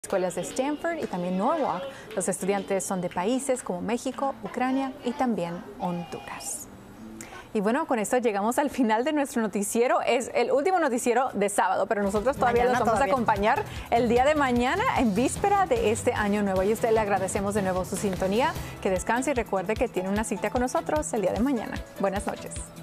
escuelas de Stanford y también Norwalk. Los estudiantes son de países como México, Ucrania y también Honduras. Y bueno, con esto llegamos al final de nuestro noticiero. Es el último noticiero de sábado, pero nosotros todavía los vamos a acompañar el día de mañana en víspera de este año nuevo. Y a usted le agradecemos de nuevo su sintonía. Que descanse y recuerde que tiene una cita con nosotros el día de mañana. Buenas noches.